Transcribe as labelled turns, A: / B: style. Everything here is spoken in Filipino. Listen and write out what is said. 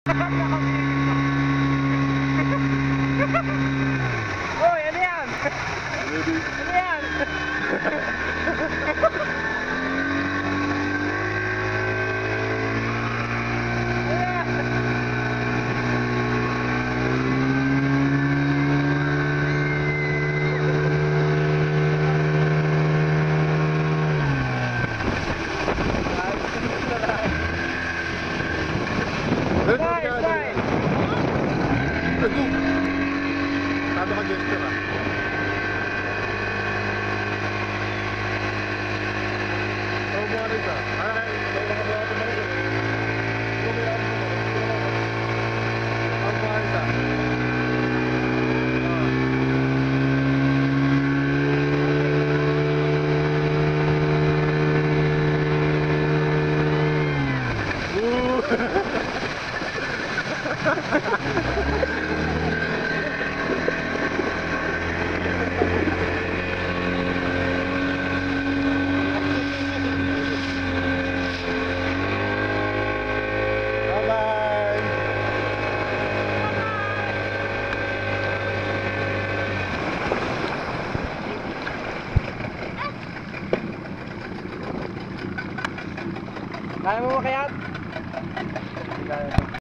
A: Hoy, ano yan? Ano yan?
B: Sabi ka gesture ah. Tawag mo ano isa? Ay, tawag mo ka sa mga tawag mo ano isa?
A: Kaya mo makayat?